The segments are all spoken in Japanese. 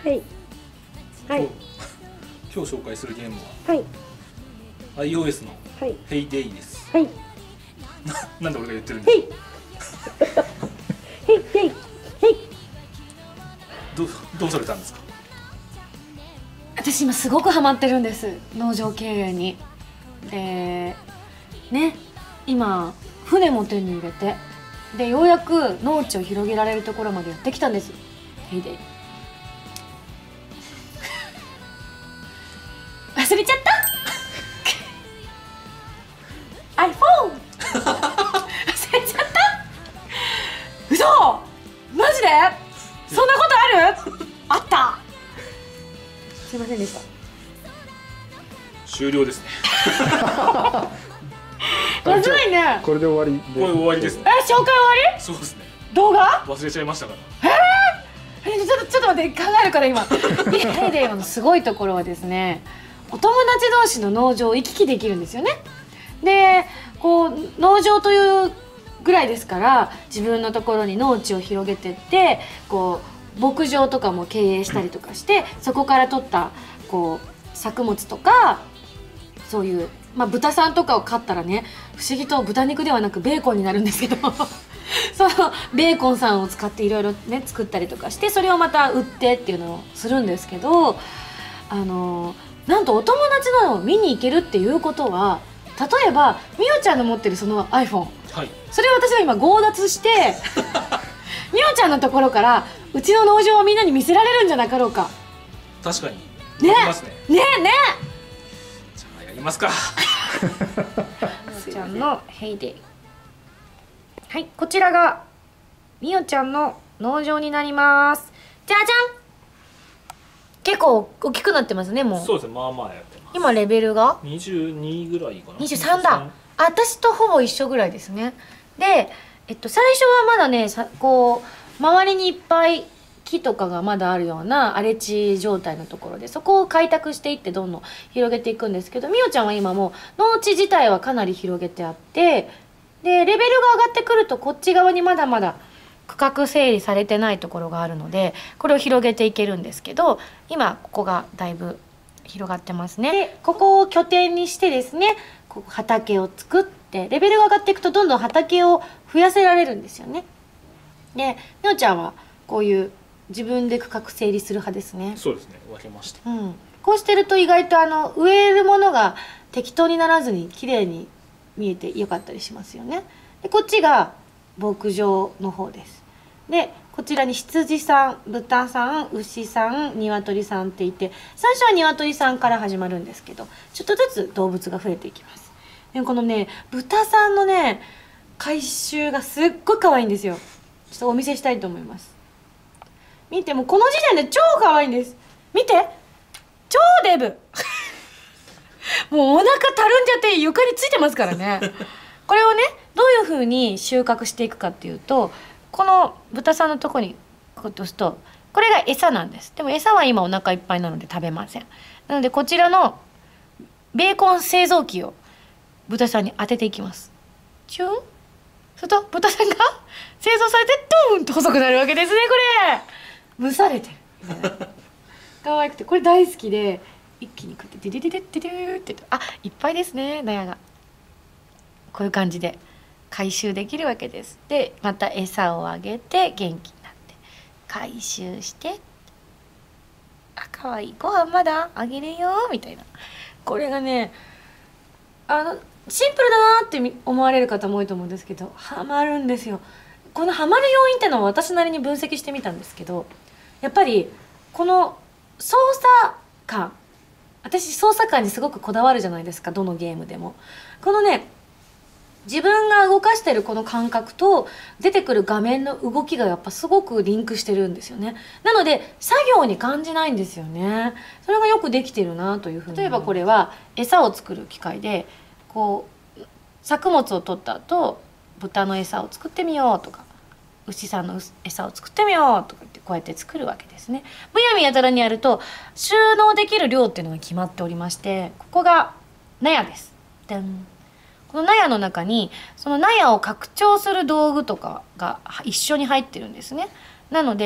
はいはい。 今日紹介するゲームはいは iOS のはい Heyday です。 はい。 なんで俺が言ってるんですか。 へいへいへい。 どうされたんですか。 私今すごくハマってるんです、農場経営に。でね、今船も手に入れて、でようやく農地を広げられるところまでやってきたんです。ヘイデイ忘れちゃった iPhone 忘れちゃった。嘘、マジでそんなことあるあった。すいませんでした。 終了ですね。 まずいね。 これで終わりで。 これ終わりですね。 紹介終わり？ そうですね。 動画？ 忘れちゃいましたから。 ちょっと待って、考えるから今。ヘイデイのすごいところはですね、お友達同士の農場を行き来できるんですよね。で、こう農場というぐらいですから、自分のところに農地を広げてって、こう牧場とかも経営したりとかして、そこから取ったこう作物とか、そういう、豚さんとかを飼ったらね、不思議と豚肉ではなくベーコンになるんですけどそのベーコンさんを使っていろいろね作ったりとかして、それをまた売ってっていうのをするんですけど、なんとお友達のを見に行けるっていうことは、例えばみおちゃんの持ってるその iPhone、 はい、 それを私は今強奪してみおちゃんのところからうちの農場をみんなに見せられるんじゃなかろうか。 確かにねできますね。 ねじゃあやりますか。 みおちゃんのヘイデイ。はい、こちらがみおちゃんの農場になります。じゃじゃん。結構大きくなってますね、もう。 そうですね、まあまあやってます。 今レベルが 22ぐらいかな。 23だ。私とほぼ一緒ぐらいですね。で、最初はまだね、こう周りにいっぱい木とかがまだあるような荒れ地状態のところで、そこを開拓していってどんどん広げていくんですけど、みおちゃんは今もう農地自体はかなり広げてあって、でレベルが上がってくるとこっち側にまだまだ区画整理されてないところがあるので、これを広げていけるんですけど、今ここがだいぶ広がってますね。でここを拠点にしてですね、ここ畑を作って、レベルが上がっていくとどんどん畑を増やせられるんですよね。でみおちゃんはこういう自分で区画整理する派ですね。 そうですね、分けました。 こうしてると意外と植えるものが適当にならずに綺麗に見えてよかったりしますよね。でこっちが牧場の方です。でこちらに羊さん、豚さん、牛さん、鶏さんっていて、最初は鶏さんから始まるんですけど、ちょっとずつ動物が増えていきます。でこのね、豚さんのね回収がすっごい可愛いんですよ。ちょっとお見せしたいと思います。見て、もうこの時点で超可愛いんです。見て、超デブもうお腹たるんじゃって床についてますからねこれをね、どういう風に収穫していくかっていうと、この豚さんのとこにこう押すと、これが餌なんです。でも餌は今お腹いっぱいなので食べません。なのでこちらのベーコン製造機を豚さんに当てていきます。チューンすると豚さんが製造されてドーンと細くなるわけですね。これ蒸されてる可愛くて、これ大好きで、一気にこうやってデデデデデデデって、いっぱいですね、納屋が。こういう感じで回収できるわけです。でまた餌をあげて元気になって回収して、かわいい、ご飯まだあげるよみたいな。これがね、シンプルだなって思われる方も多いと思うんですけど、ハマるんですよ。このハマる要因っていうのは私なりに分析してみたんですけど、やっぱりこの操作感、私操作感にすごくこだわるじゃないですか、どのゲームでも。このね、自分が動かしてるこの感覚と出てくる画面の動きがやっぱすごくリンクしてるんですよね。なので作業に感じないんですよね。それがよくできてるなというふうに。例えばこれは餌を作る機械で、こう作物を取った後豚の餌を作ってみようとか、牛さんの餌を作ってみようとか言って、こうやって作るわけですね。むやみやたらにやると収納できる量っていうのが決まっておりまして、ここが納屋です。でん、この納屋の中にその納屋を拡張する道具とかが一緒に入ってるんですね。なので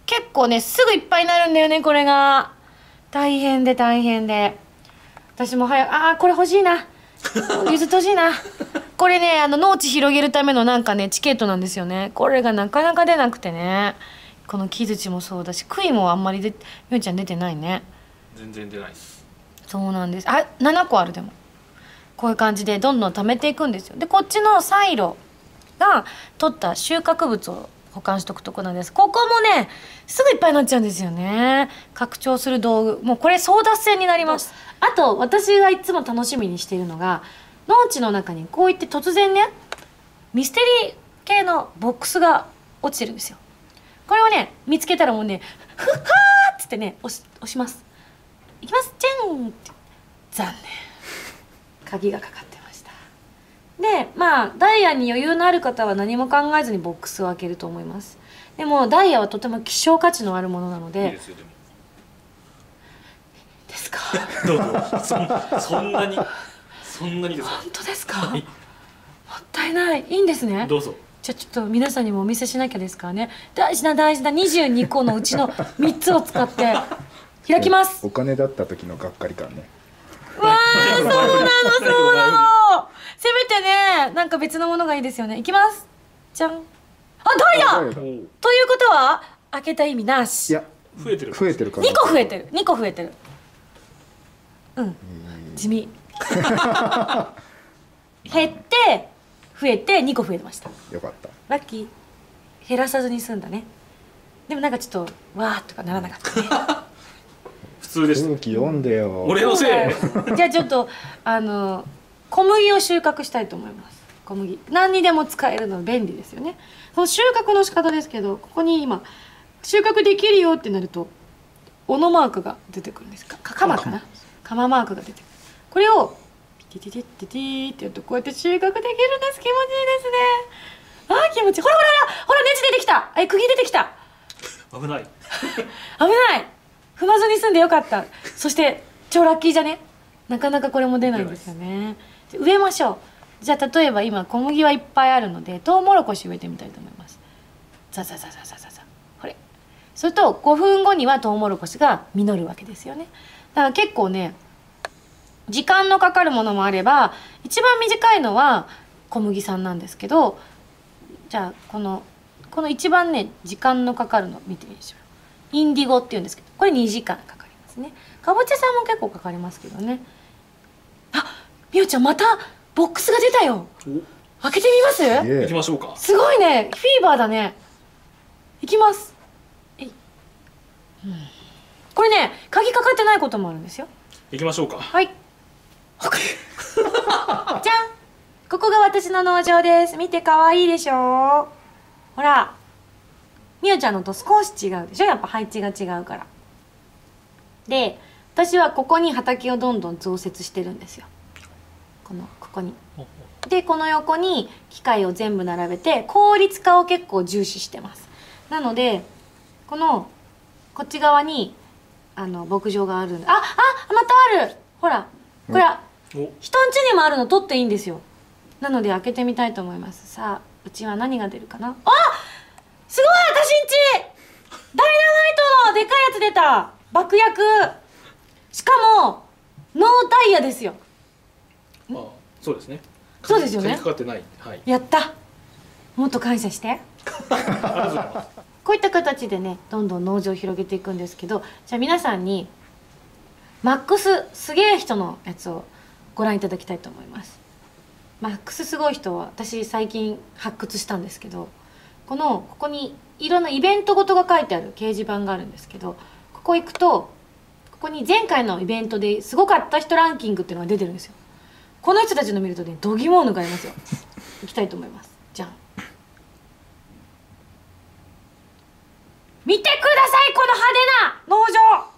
結構ねすぐいっぱいになるんだよねこれが。大変で大変で。私もこれ欲しいな。譲ってほしいな。これね農地広げるためのなんかねチケットなんですよね。これがなかなか出なくてね。この木槌もそうだし杭もあんまりみおちゃん出てないね。 全然出ないです。 そうなんです。7個ある。でもこういう感じでどんどん貯めていくんですよ。でこっちのサイロが取った収穫物を保管しとくとこなんです。ここもねすぐいっぱいになっちゃうんですよね。拡張する道具もうこれ争奪戦になります。あと私がいつも楽しみにしているのが農地の中にこういって突然ねミステリー系のボックスが落ちてるんですよ。これをね見つけたらもうね「ふっはー」っつってね押します。いきますチェンって。残念、鍵がかかってました。でダイヤに余裕のある方は何も考えずにボックスを開けると思います。でもダイヤはとても希少価値のあるものなので。 いいですよでも。 ですか。 どうぞ。そんなにですか。 本当ですか。 はい、 もったいない。いいんですね。 どうぞ。 じゃあちょっと皆さんにもお見せしなきゃですからね。大事な22個のうちの3つを使って開きます。 お金だった時のがっかり感ね。 わあ、そうなの。せめてね、なんか別のものがいいですよね。いきます。じゃん。ダイヤ。ということは開けた意味なし。 いや、 増えてるか 2個増えてる。2個増えてる。地味。減って増えて2個増えました。 よかった。 ラッキー。減らさずに済んだね。でもなんかちょっとわーとかならなかったね。 普通でした。 空気読んでよ。 俺のせい。 じゃあちょっと小麦を収穫したいと思います。小麦何にでも使えるの便利ですよね。その収穫の仕方ですけど、ここに今収穫できるよってなると斧マークが出てくるんです。鎌かな。鎌マークが出てくる。これをピティティティティってやるとこうやって収穫できるんです。気持ちいいですね。気持ちいい。ほらネジ出てきた。釘出てきた。 危ない。 危ない。踏まずに済んでよかった。そして超ラッキーじゃね。なかなかこれも出ないんですよね。植えましょう。じゃあ例えば今小麦はいっぱいあるのでトウモロコシ植えてみたいと思います。ザザザザザザザ。これ。それと5分後にはトウモロコシが実るわけですよね。だから結構ね時間のかかるものもあれば一番短いのは小麦さんなんですけど、じゃあこの一番ね時間のかかるの見てみましょう。インディゴっていうんですけどこれ2時間かかりますね。かぼちゃさんも結構かかりますけどね。みおちゃんまたボックスが出たよ。開けてみます？ 行きましょうか。 すごいね、フィーバーだね。いきます。これね鍵かかってないこともあるんですよ。 行きましょうか。 はい。じゃん。ここが私の農場です。見て可愛いでしょ。ほら。みおちゃんのと少し違うでしょ。やっぱ配置が違うから。で、私はここに畑をどんどん増設してるんですよ。ここに。でこの横に機械を全部並べて効率化を結構重視してます。なのでこっち側に牧場があるんで、またある。ほらこれ人ん家にもあるの取っていいんですよ。なので開けてみたいと思います。さあうちは何が出るかな。すごい、私んちダイナマイトのでかいやつ出た。爆薬。しかもノータイヤですよ。 そうですね。 そうですよね。 鍵かかってない。はい。 やった。もっと感謝して。 ありがとうございます。 こういった形でねどんどん農場を広げていくんですけど、じゃあ皆さんにマックスすげえ人のやつをご覧いただきたいと思います。マックスすごい人は私最近発掘したんですけど、ここにいろんなイベントごとが書いてある掲示板があるんですけど、ここ行くとここに前回のイベントですごかった人ランキングっていうのが出てるんですよ。この人たちの見るとね度肝を抜かれますよ。行きたいと思います。じゃん。見てくださいこの派手な農場。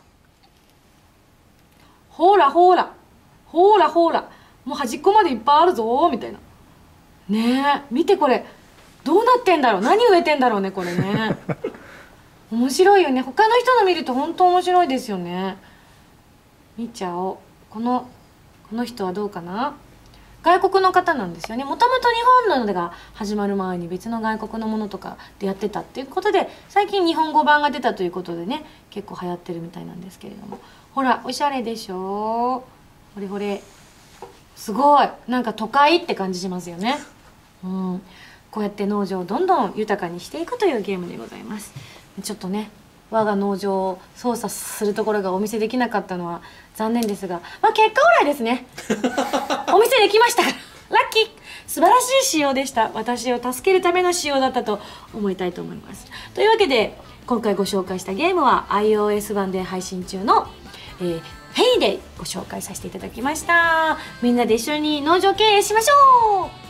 ほらほらほらほら、もう端っこまでいっぱいあるぞみたいな。ねえ見てこれどうなってんだろう。何植えてんだろうねこれね。面白いよね。他の人の見ると本当面白いですよね。見ちゃおう。この人はどうかな。 外国の方なんですよね。もともと日本のが始まる前に別の外国のものとかでやってたっていうことで、最近日本語版が出たということでね、結構流行ってるみたいなんですけれども、ほらおしゃれでしょ。ほれほれ、すごいなんか都会って感じしますよね。こうやって農場をどんどん豊かにしていくというゲームでございます。ちょっとね、我が農場を操作するところがお見せできなかったのは残念ですが、まあ結果オーライですね。お見せできましたからラッキー。素晴らしい仕様でした。私を助けるための仕様だったと思いたいと思います。というわけで今回ご紹介したゲームは iOS 版で配信中のフェイでご紹介させていただきました。みんなで一緒に農場経営しましょう。